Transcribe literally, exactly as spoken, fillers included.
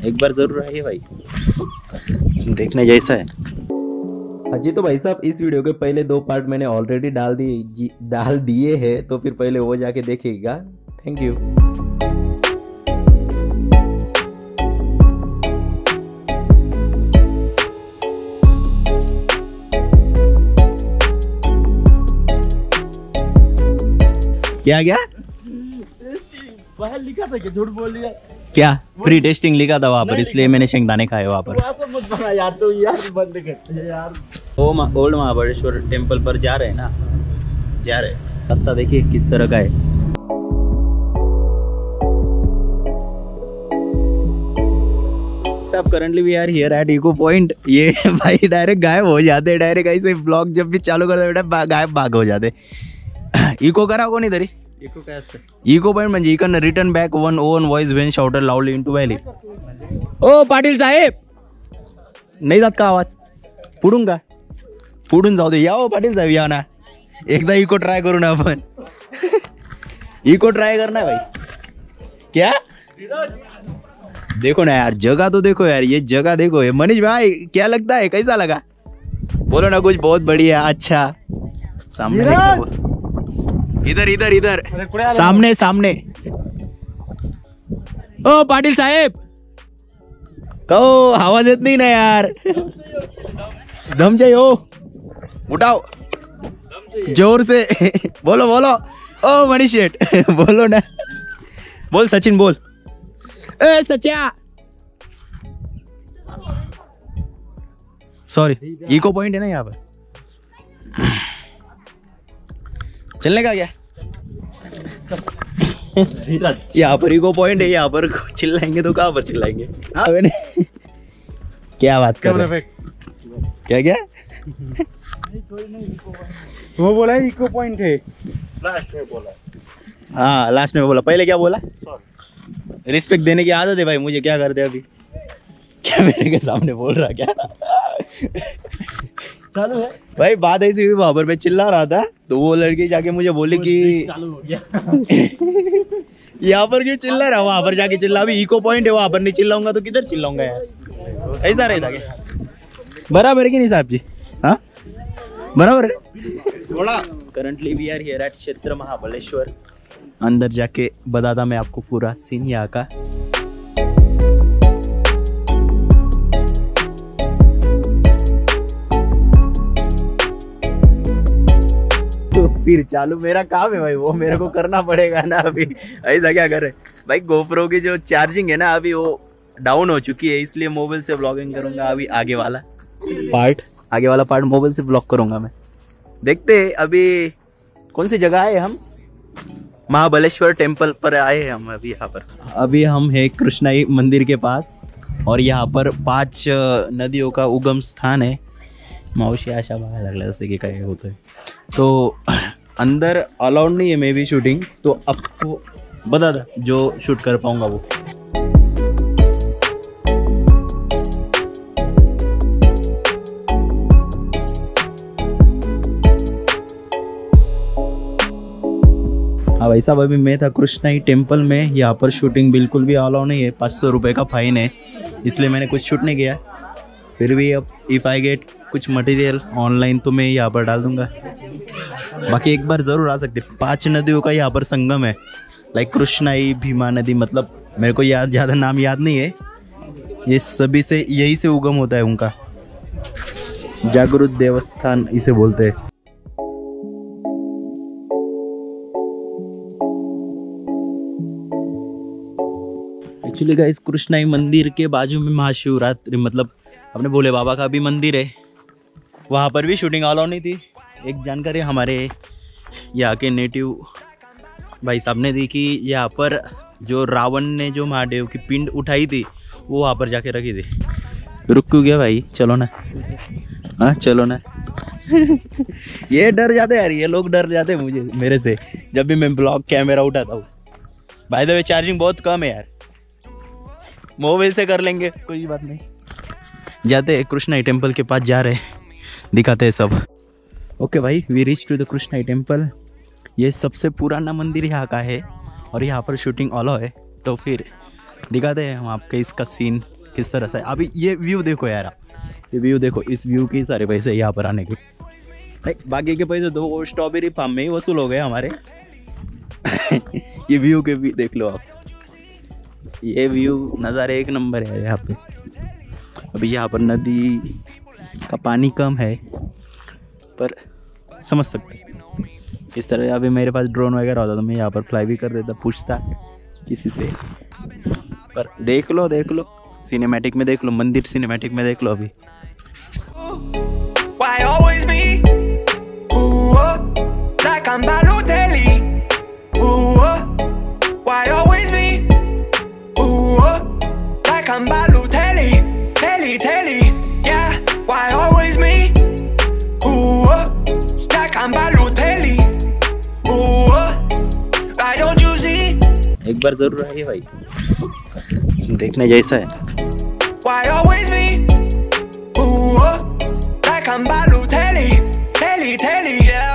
एक बार जरूर आइए भाई, देखने जैसा है। जी तो भाई साहब इस वीडियो के पहले दो पार्ट मैंने ऑलरेडी डाल दिए डाल दिए हैं, तो फिर पहले वो जाके देखिएगा। Thank you. क्या क्या बाहर लिखा था कि झूठ बोल दिया क्या? फ्री टेस्टिंग लिखा था वहाँ पर, इसलिए मैंने शेंगदाने खाए वहाँ पर। मत बना यार, तो यार बंद करते हैं यार। ओ ओल्ड महाबलेश्वर टेम्पल पर जा रहे हैं ना, जा रहे हैं। रास्ता देखिए किस तरह का है। सब currently we are here at echo point. ये भाई डायरेक्ट गायब हो जाते, डायरेक्ट ऐसे ब्लॉग जब भी चालू करते बेटा गायब भाग हो जाते। इको करा कोणी तरी इको काय असतं? इको पॉइंट म्हणजे you can return back one own voice when shouted loudly into valley. ओ पाटील साहेब, नाही जात का आवाज? पुढून का पुढून जाऊ दे। या हो पाटील साहेब, या ना एकदा इको ट्राय करू ना आपण। इको ट्राय करना है भाई। क्या देखो ना यार, जगह तो देखो यार, ये जगह देखो। ये मनीष भाई क्या लगता है, कैसा लगा? बोलो ना कुछ। बहुत बढ़िया, अच्छा। सामने देखो, इधर इधर इधर सामने सामने। ओ पाटील साहेब, कहो आवाज येत नाही ना यार। दम चाहिए हो, उठाओ जोर से। बोलो बोलो। ओ मनीष शेठ बोलो ना, बोल सचिन बोल। ए सच्या, सॉरी इको पॉइंट है ना यहाँ पर, चलने का क्या? यहाँ पर इको पॉइंट है, यहाँ पर चिल्लाएंगे तो कहाँ पर चिल्लाएंगे? हाँ क्या बात कर रहे हैं? क्या क्या वो बोला है इको पॉइंट है, लास्ट में बोला। हाँ लास्ट में बोला, पहले क्या बोला? रिस्पेक्ट देने की आदत है भाई मुझे, क्या कर दे अभी? क्या मेरे के सामने बोल रहा क्या? चालू है भाई। बात ऐसी हुई, वहां पर मैं चिल्ला रहा था तो वो लड़की जाके मुझे बोली कि चालू हो गया। यहाँ पर क्यों चिल्ला रहा, वहां पर जाके चिल्ला। अभी इको पॉइंट है, वहां पर नहीं चिल्लाऊंगा तो किधर चिल्लाऊंगा यार? ऐसा रहता क्या? बराबर है कि नहीं साहब जी? हाँ बराबर है थोड़ा। Currently we are here at Kshetra Mahabaleshwar. अंदर जाके बताता मैं आपको पूरा सीन यहाँ का। तो फिर चालू मेरा काम है भाई, वो मेरे को करना पड़ेगा ना अभी। ऐसा क्या करे भाई? गोप्रो की जो चार्जिंग है ना अभी वो डाउन हो चुकी है, इसलिए मोबाइल से व्लॉगिंग करूंगा। अभी आगे वाला पार्ट आगे वाला पार्ट मोबाइल से व्लॉग करूंगा मैं। देखते हैं अभी कौन सी जगह है। हम महाबलेश्वर टेम्पल पर आए हैं हम अभी। यहाँ पर अभी हम है कृष्णाई मंदिर के पास, और यहाँ पर पांच नदियों का उगम स्थान है। मावशी आशा बघायला लागल्या जसे की काय होतं है, तो अंदर अलाउड नहीं है मे बी शूटिंग, तो आपको बता दा जो शूट कर पाऊंगा वो। हाँ भाई साहब, अभी मैं था कृष्णाई टेम्पल में। यहाँ पर शूटिंग बिल्कुल भी अलाउ नहीं है, पाँच सौ रुपये का फाइन है, इसलिए मैंने कुछ शूट नहीं किया। फिर भी अब इफ़ आई गेट कुछ मटेरियल ऑनलाइन तो मैं यहाँ पर डाल दूंगा। बाकी एक बार ज़रूर आ सकते। पांच नदियों का यहाँ पर संगम है, लाइक कृष्णाई, भीमा नदी, मतलब मेरे को याद ज़्यादा नाम याद नहीं है। ये सभी से यही से उगम होता है उनका। जागृत देवस्थान इसे बोलते हैं। एक्चुअली गाइस कृष्णाई मंदिर के बाजू में महाशिवरात्रि मतलब अपने भोले बाबा का भी मंदिर है, वहाँ पर भी शूटिंग अलाउ नहीं थी। एक जानकारी हमारे यहाँ के नेटिव भाई साहब ने दी कि यहाँ पर जो रावण ने जो महादेव की पिंड उठाई थी वो वहाँ पर जाके रखी थी। रुक क्यों गया भाई? चलो ना, हाँ चलो ना। ये डर जाते यार, ये लोग डर जाते मुझे मेरे से जब भी मैं ब्लॉग कैमरा उठाता हूँ। बाय द वे चार्जिंग बहुत कम है यार, मोबाइल से कर लेंगे, कोई बात नहीं। जाते हैं कृष्णाई टेम्पल के पास, जा रहे हैं, दिखाते हैं सब। ओके भाई, we reach to the Krishnai temple. ये सबसे पुराना मंदिर यहाँ का है और यहाँ पर शूटिंग अलाउ है, तो फिर दिखाते हैं हम आपके इसका सीन। किस तरह से। अभी ये व्यू देखो यार, ये व्यू देखो, इस व्यू के सारे पैसे यहाँ पर आने के, नहीं बाकी के पैसे दो स्ट्रॉबेरी फार्म में ही वसूल हो गए हमारे। ये व्यू के भी देख लो आप, ये व्यू नज़ारे एक नंबर है यहाँ पे। अभी यहाँ पर नदी का पानी कम है पर समझ सकते इस तरह। अभी मेरे पास ड्रोन वगैरह होता तो मैं यहाँ पर फ्लाई भी कर देता, पूछता किसी से। पर देख लो देख लो सिनेमैटिक में देख लो, मंदिर सिनेमैटिक में देख लो अभी। Why always me? Ooh, oh, like I'm Balotelli. Ooh, oh, why always me? Ooh, oh, like I'm Balotelli. Telly, telly, yeah. Why always me? Ooh, oh, like I'm Balotelli. Ooh, oh, why don't you see? एक बार जरूर आइए भाई, देखने जैसा है। Why always me? Ooh, oh, like I'm Balotelli. Telly, telly, yeah.